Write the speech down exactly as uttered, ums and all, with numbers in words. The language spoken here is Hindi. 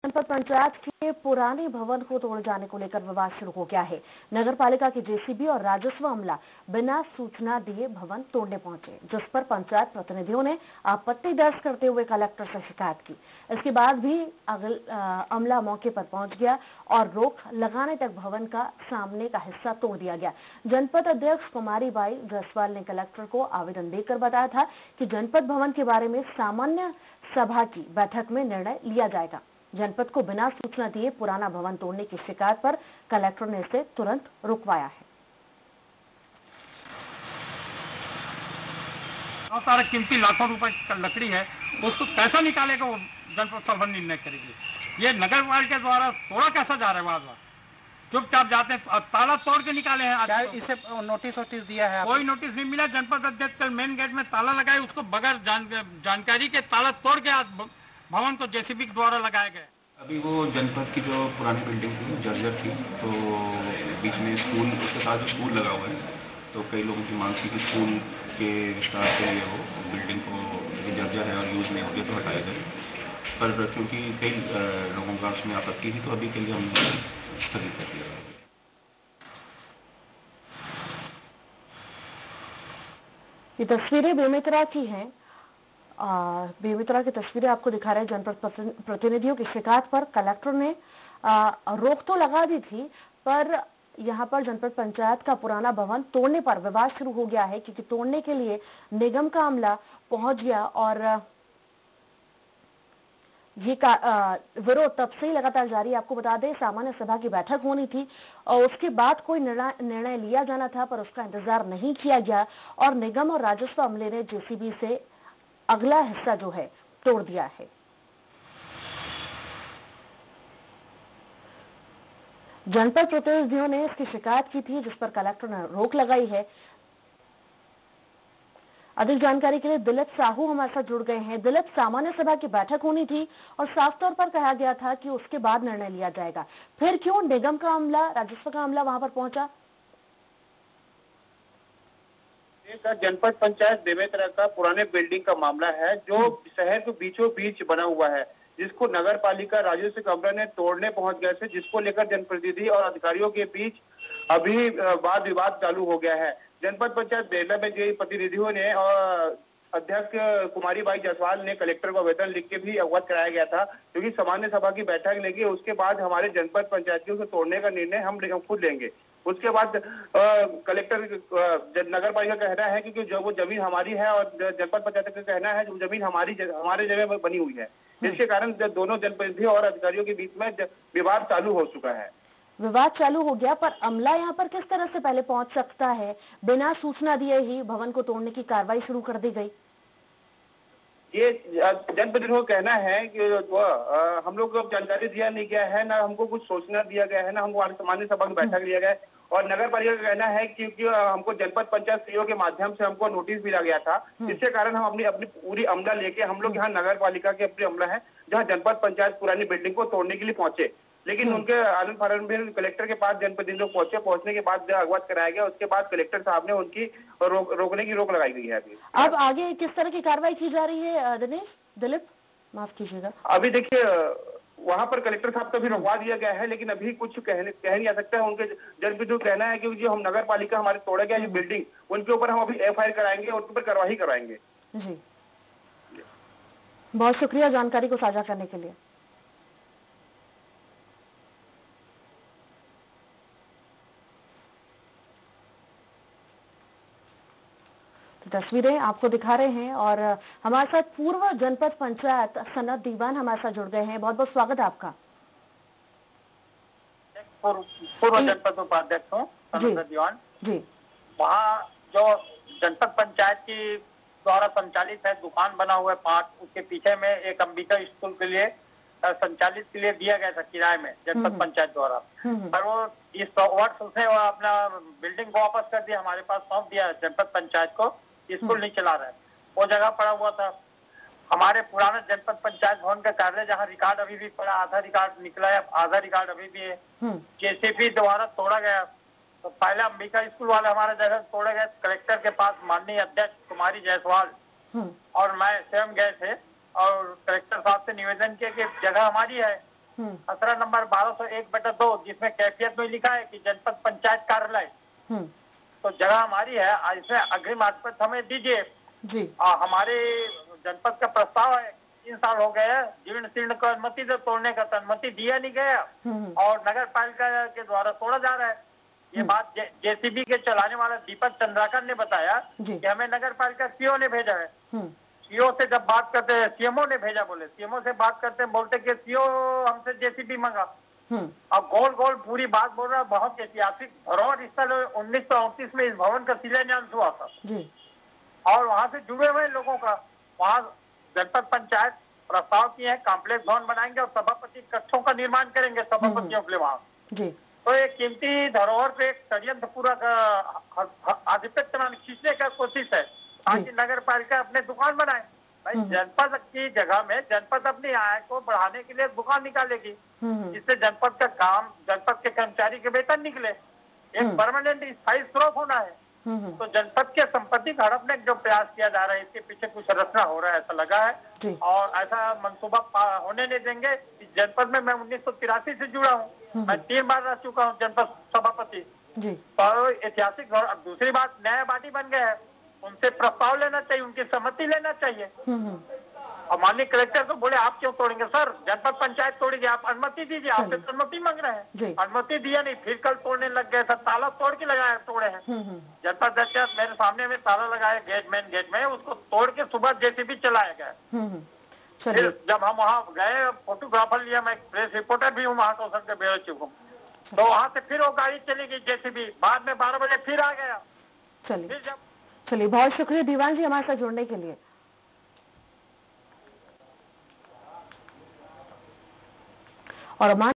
जनपद पंचायत के पुराने भवन को तोड़ जाने को लेकर विवाद शुरू हो गया है। नगर पालिका के जेसीबी और राजस्व अमला बिना सूचना दिए भवन तोड़ने पहुंचे, जिस पर पंचायत प्रतिनिधियों ने आपत्ति दर्ज करते हुए कलेक्टर से शिकायत की। इसके बाद भी अगल अमला मौके पर पहुंच गया और रोक लगाने तक भवन का सामने का हिस्सा तोड़ दिया गया। जनपद अध्यक्ष कुमारी बाई जायसवाल ने कलेक्टर को आवेदन देकर बताया था कि जनपद भवन के बारे में सामान्य सभा की बैठक में निर्णय लिया जाएगा। जनपद को बिना सूचना दिए पुराना भवन तोड़ने की शिकायत पर कलेक्टर ने इसे तुरंत रुकवाया है। बहुत सारा कीमती लाखों रुपए का लकड़ी है, उसको कैसा निकालेगा वो जनपद सभा निर्णय करेगी। ये नगर पालिका द्वारा तोड़ा कैसा जा रहा है, वहां चुपचाप जाते हैं, ताला तोड़ के निकाले हैं। क्या इसे नोटिस वोटिस दिया है? कोई नोटिस नहीं मिला। जनपद अध्यक्ष कल मेन गेट में ताला लगाए, उसको बगैर जान, जानकारी के ताला तोड़ के आज भवन को जेसीबी द्वारा लगाया गया। अभी वो जनपद की जो पुरानी बिल्डिंग थी जर्जर थी, तो बीच में स्कूल, उसके साथ जो स्कूल लगा हुआ है, तो कई लोगों की मांग थी कि स्कूल के विस्तार के लिए वो बिल्डिंग को जर्जर है और यूज नहीं होती तो हटाया जाए, पर क्योंकि कई लोगों का उसमें आपत्ति थी तो अभी के लिए हमने स्थगित कर दिया। ये तस्वीरें बेमेतरा की हैं। बेमेतरा की तस्वीरें आपको दिखा रहे हैं। जनपद प्रतिनिधियों की शिकायत पर कलेक्टर ने आ, रोक तो लगा दी थी, पर यहां पर जनपद पंचायत का पुराना भवन तोड़ने पर विवाद शुरू हो गया है, क्योंकि तोड़ने के लिए निगम का अमला पहुंच गया और ये विरोध तब से ही लगातार जारी है। आपको बता दें, सामान्य सभा की बैठक होनी थी और उसके बाद कोई निर्णय लिया जाना था, पर उसका इंतजार नहीं किया गया और निगम और राजस्व अमले ने जेसीबी से अगला हिस्सा जो है तोड़ दिया है। जनपद प्रतिनिधियों ने इसकी शिकायत की थी, जिस पर कलेक्टर ने रोक लगाई है। अधिक जानकारी के लिए दिलीप साहू हमारे साथ जुड़ गए हैं। दिलीप, सामान्य सभा की बैठक होनी थी और साफ तौर पर कहा गया था कि उसके बाद निर्णय लिया जाएगा, फिर क्यों निगम का अमला, राजस्व का अमला वहां पर पहुंचा? जनपद पंचायत बेमेतरा का पुराने बिल्डिंग का मामला है, जो शहर के बीचों बीच बना हुआ है, जिसको नगर पालिका राजस्व का अमला ने तोड़ने पहुंच गए थे, जिसको लेकर जनप्रतिनिधि और अधिकारियों के बीच अभी वाद विवाद चालू हो गया है। जनपद पंचायत बेला में जो प्रतिनिधियों ने और अध्यक्ष कुमारी बाई जायसवाल ने कलेक्टर को आवेदन लिख के भी अवगत कराया गया था, क्योंकि सामान्य सभा की बैठक लेंगे, उसके बाद हमारे जनपद पंचायतियों को तोड़ने का निर्णय हम खुद लेंगे। उसके बाद कलेक्टर नगर पालिका का कहना है कि जो वो जमीन हमारी है और जनपद पंचायत का कहना है जो जमीन हमारी हमारे जगह बनी हुई है, जिसके कारण दोनों जनप्रतिनिधियों और अधिकारियों के बीच में विवाद चालू हो चुका है। विवाद चालू हो गया, पर अमला यहाँ पर किस तरह से पहले पहुंच सकता है? बिना सूचना दिए ही भवन को तोड़ने की कार्रवाई शुरू कर दी गई। ये जनप्रतिनिधियों का कहना है कि आ, हम लोग को जानकारी दिया नहीं गया है, ना हमको कुछ सूचना दिया गया है, ना हमको सामान्य सभा में बैठक लिया गया है। और नगर पालिका का कहना है क्योंकि हमको जनपद पंचायत सीईओ के माध्यम से हमको नोटिस मिला गया था, इसके कारण हम अपनी अपनी पूरी अमला लेके हम लोग यहाँ नगर पालिका के अपनी अमला है, जहाँ जनपद पंचायत पुरानी बिल्डिंग को तोड़ने के लिए पहुंचे, लेकिन उनके आनंद फानन में कलेक्टर के पास जनप्रतिनिधि लोग पहुंचे। पहुंचने के बाद अवगत कराया गया, उसके बाद कलेक्टर साहब ने उनकी रो, रोकने की रोक लगाई गई है। अभी अब आगे किस तरह की कार्रवाई की जा रही है दिनेश? दिलीप, माफ कीजिएगा। अभी देखिए, वहां पर कलेक्टर साहब का भी रोकवा दिया गया है, लेकिन अभी कुछ कहने कह नहीं आ सकता है। उनके जनप्रतिनिधियों का कहना है कि जो हम नगर पालिका हमारे तोड़ा गया जो बिल्डिंग, उनके ऊपर हम अभी एफ आई आर कराएंगे और उनके ऊपर कार्रवाई कराएंगे। जी, बहुत शुक्रिया जानकारी को साझा करने के लिए। तस्वीरें आपको दिखा रहे हैं और हमारे साथ पूर्व जनपद पंचायत सनत दीवान हमारे साथ जुड़ गए हैं। बहुत बहुत स्वागत है आपका। पूर्व जनपद उपाध्यक्ष हूँ सनत दीवान जी। वहाँ जो जनपद पंचायत की द्वारा संचालित है दुकान बना हुआ है पांच, उसके पीछे में एक अंबिका स्कूल के लिए संचालित के लिए दिया गया था किराए में जनपद पंचायत द्वारा, पर वो इस वर्ष उसने अपना बिल्डिंग को वापस कर दिया, हमारे पास सौंप दिया जनपद पंचायत को। स्कूल नहीं चला रहा है, वो जगह पड़ा हुआ था। हमारे पुराने जनपद पंचायत भवन का कार्य जहाँ रिकॉर्ड अभी भी पड़ा, आधा रिकॉर्ड निकला है, आधा रिकॉर्ड अभी भी है, जेसीबी द्वारा तोड़ा गया। तो पहले अंबिका स्कूल वाले हमारे जगह तोड़े गए, कलेक्टर के पास माननीय अध्यक्ष कुमारी जायसवाल और मैं स्वयं गए थे और कलेक्टर साहब से निवेदन किया कि जगह हमारी है, हम्म, खसरा नंबर बारह सौ एक बटा दो, जिसमें कैफियत में लिखा है कि जनपद पंचायत कार्यालय, हम्म, तो जगह हमारी है, इसमें अग्रिम आस्पद हमें दीजिए। जी, और हमारे जनपद का प्रस्ताव है, तीन साल हो गए हैं, जीर्ण शीर्ण को अनुमति से तोड़ने का, तो अनुमति दिया नहीं गया हम्म, और नगर पालिका के द्वारा तोड़ा जा रहा है। ये हम्म। बात जेसीबी के चलाने वाला दीपक चंद्राकर ने बताया जी। कि हमें नगर पालिका सीओ ने भेजा है। हम्म, सीओ से जब बात करते हैं, सीएमओ ने भेजा बोले, सीएमओ से बात करते हैं, बोलते कि सीओ हमसे जेसीबी मंगा। हम्म, अब गोल गोल पूरी बात बोल रहा है। बहुत ऐतिहासिक धरोहर स्थल उन्नीस सौ अड़तीस में इस भवन का शिलान्यास हुआ था जी, और वहाँ से जुड़े हुए लोगों का वहाँ जनपद पंचायत प्रस्ताव किए हैं, कॉम्प्लेक्स भवन बनाएंगे और सभापति कक्षों का निर्माण करेंगे सभापतियों के लिए वहाँ। जी, तो एक कीमती धरोहर पे एक षड्यंत्र पूरा का आधिपत्य में खींचने का कोशिश है ताकि नगर पालिका अपने दुकान बनाए। भाई हम्म। जनपद की जगह में जनपद अपनी आय को बढ़ाने के लिए दुकान निकालेगी, हम्म, जिससे जनपद का काम, जनपद के कर्मचारी के वेतन निकले, एक हम्म। परमानेंट स्थायी स्रोत होना है। हम्म, तो जनपद के संपत्ति को हड़पने का जो प्रयास किया जा रहा है, इसके पीछे कुछ रचना हो रहा है ऐसा लगा है। जी। और ऐसा मंसूबा पा- होने नहीं देंगे। इस जनपद में मैं उन्नीस सौ तिरासी से जुड़ा हूँ, हम्म। मैं तीन बार रह चुका हूँ जनपद सभापति। जी, तो ऐतिहासिक और अब दूसरी बात, न्यायवादी बन गए हैं, उनसे प्रस्ताव लेना चाहिए, उनकी सहमति लेना चाहिए। हम्म, और माननीय कलेक्टर तो बोले आप क्यों तोड़ेंगे सर, जनपद पंचायत तोड़ेगी, आप अनुमति दीजिए, आपसे तो अनुमति मांग रहे जी। हैं, अनुमति दिया नहीं, फिर कल तोड़ने लग गए सर, ताला तोड़ के लगाए तोड़े हैं। हम्म, जनपद पंचायत मेरे सामने में ताला लगाया गेट, मेन गेट में, उसको तोड़ के सुबह जेसीबी चलाया गया। हम्म, फिर चलिए, जब हम वहाँ गए, फोटोग्राफर लिया, मैं प्रेस रिपोर्टर भी हूँ महाकौशल के ब्यूरो चीफ हूँ, तो वहाँ से फिर वो गाड़ी चली गई जेसीबी, बाद में बारह बजे फिर आ गया। चलिए, फिर जब चलिए, बहुत शुक्रिया दीवान जी हमारे साथ जुड़ने के लिए। और